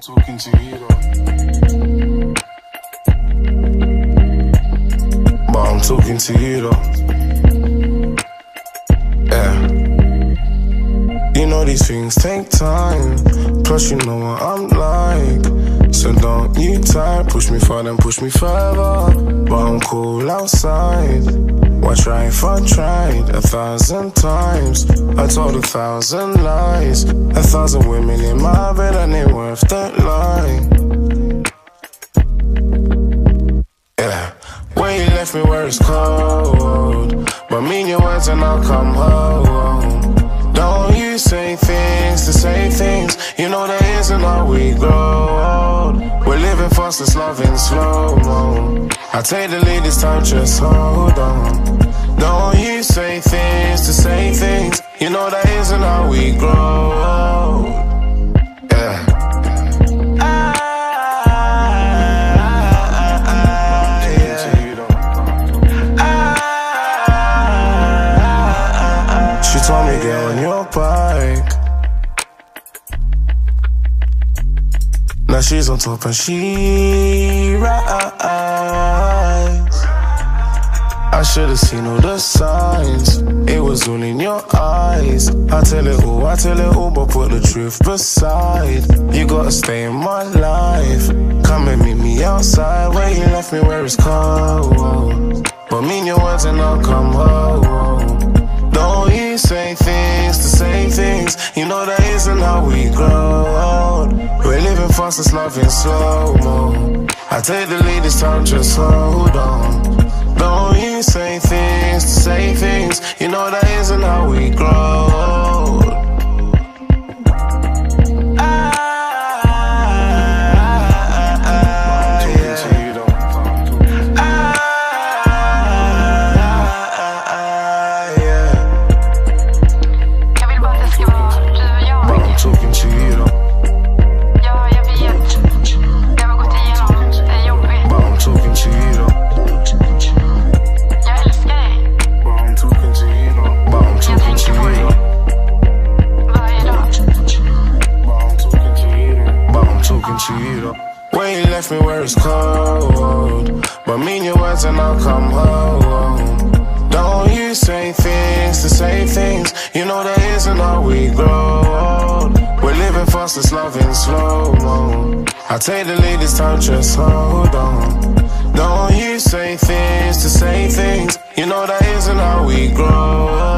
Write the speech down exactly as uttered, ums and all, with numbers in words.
talking to you though. But I'm talking to you though. Yeah. You know these things take time. Plus you know what I'm like. So don't you try push me further and push me further. But I'm cool outside. Why try if I tried a thousand times? I told a thousand lies. A thousand women in my bed and they worth that lie. Yeah. Where you left me where it's cold. But mean your words and I'll come home. Don't you say things to say things. You know that isn't how we grow old. We're living fast, it's loving slow-mo. I take the lead this time, just hold on. Don't you say things to say things. You know that isn't how we grow old. Yeah. She told me get on your bike. Now she's on top and she rides. I should've seen all the signs. It was all in your eyes. I tell it all, I tell it all, but put the truth beside. You gotta stay in my life. Come and meet me outside where you left me where it's cold. But mean your words and I'll come home. Don't you say things to say things. You know that isn't how we grow old. We're living fast, it's loving slow-mo. I take the lead this time, just hold on. Don't you say things to say things. You know that isn't how we grow old. Where you left me where it's cold. But mean your words and I'll come home. Don't you say things to say things. You know that isn't how we grow old. We're living fast, it's loving slow-mo. I take the lead this time, just hold on. Don't you say things to say things. You know that isn't how we grow old.